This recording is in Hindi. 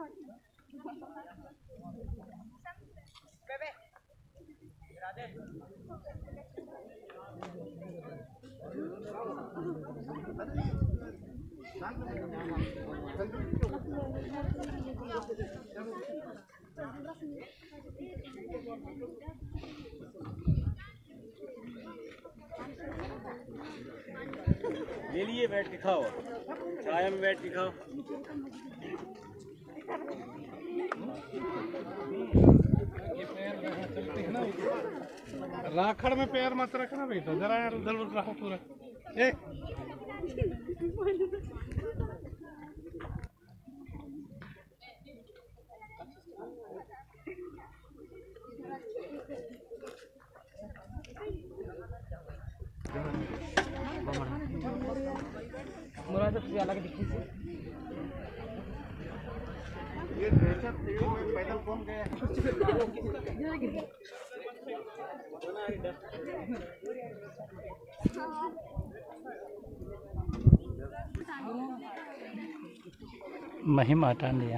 ले लिए, बैठ के खाओ, चाय में बैठ के खाओ। राखड़ में पैर मत रखना बेटा, जरा यार उधर रहो पूरा। मुराद से अलग दिखी से ये ड्रेसअप में पैदल कौन गया? महिमा हटा लिया।